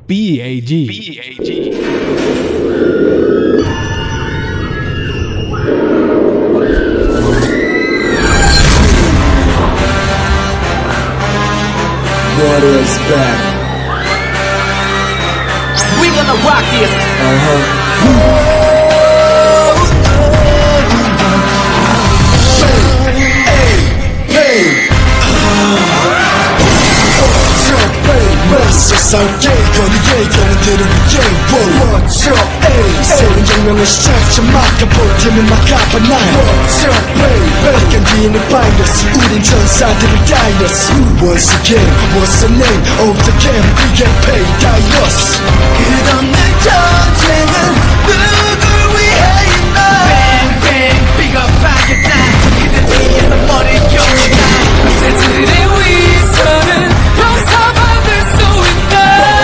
B.A.G. What is back? We gonna rock this. 세상 예건이 예견은 들은 예원 What's up, ayy 새로운 장면의 시작 참 막아볼 팀은 막아봐 날 What's up, baby 견디는 바이러스 우린 전사들의 다이너스 Once again, what's the name of the game B.A.P 다이너스 끝없는 전쟁은 누굴 위해 있나 Bang bang 비겁하겠다 그대 뒤에서 머리 겹친다 새들의 위선은 용서받을 수 있다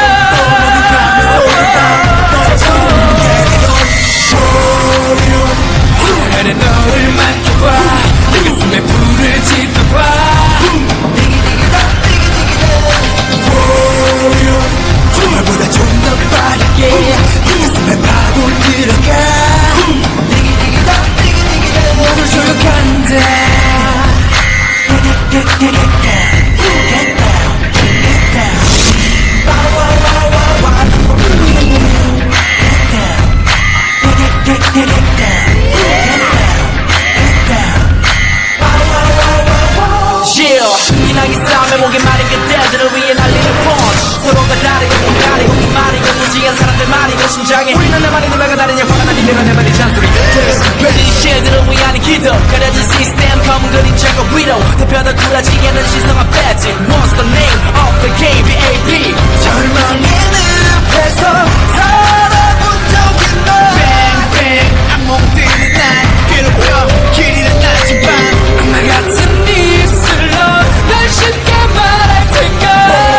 하늘에 너를 만져봐 내 가슴에 불을 지펴봐 정말보다 좀 더 빠르게 내 가슴에 파고 들어가 너를 조력한다 이나기 싸움에 목에 마른 그대들을 위해 날리는 펀치 서로가 다르고 공간이고 기만이고 무지한 사람들 말이고 심장에 우리는 내 말이 누나가 다르냐 화가 나니 내가 내 말이 잔소리 이 실들을 위한 기도 가려진 시스템 검은 그림자가 위로 대표는 굴하지 않는 신성한 배지 What's the name of the game B.A.P 절망의 늪에서 살아본 적 있나 Bang bang 악몽들은 날 괴롭혀 길이는 나지만 악마 같은 입술로 날 쉽게 말할 텐가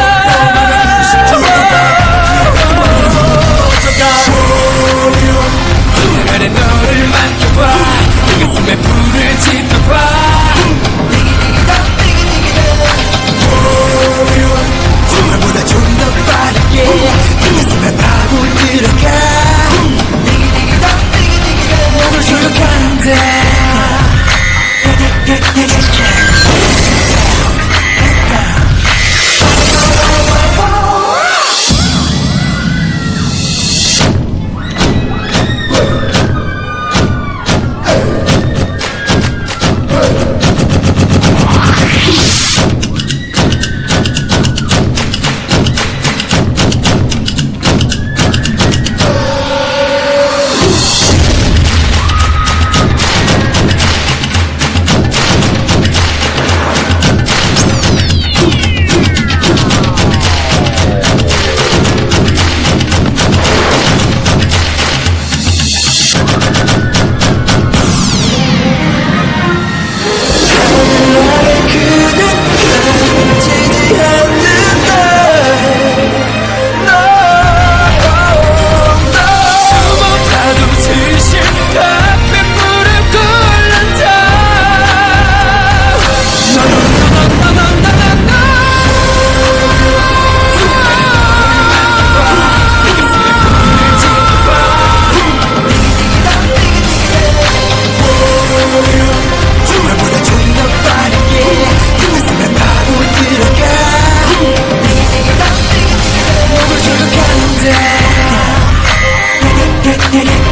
하늘에 너를 만져봐 내 가슴에 불을 지펴봐 정말보다 좀 더 빠르게 내 가슴에 파고 들어가 너를 조력한다 Yeah.